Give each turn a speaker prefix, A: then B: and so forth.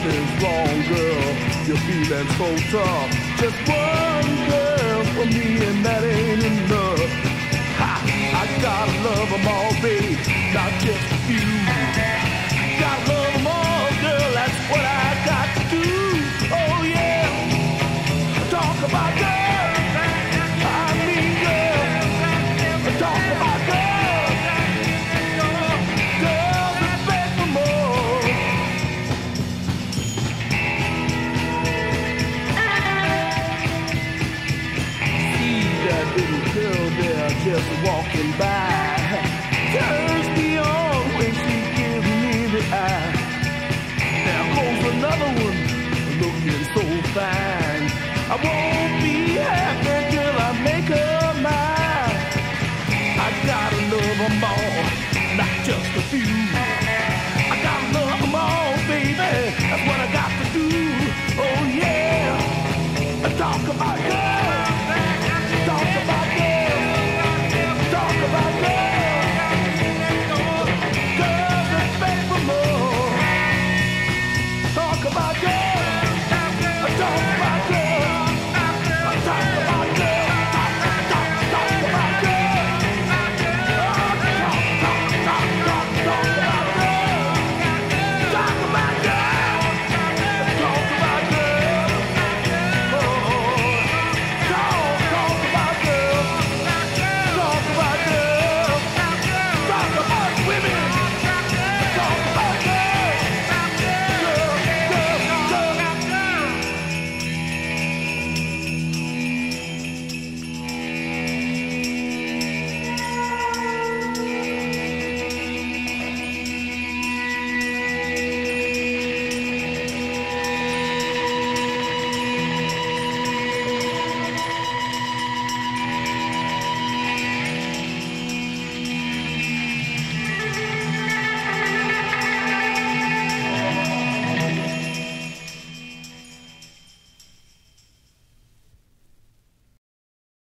A: something's wrong, girl. You're feeling so tough. Just one girl for me, and that ain't enough. Ha! I gotta love them all, babe, not just you. Gotta love them all, girl, that's what I got to do. Oh yeah, talk about girls, I mean girls. Talk about girls, girls that beg for more. See that little girl there just walking by.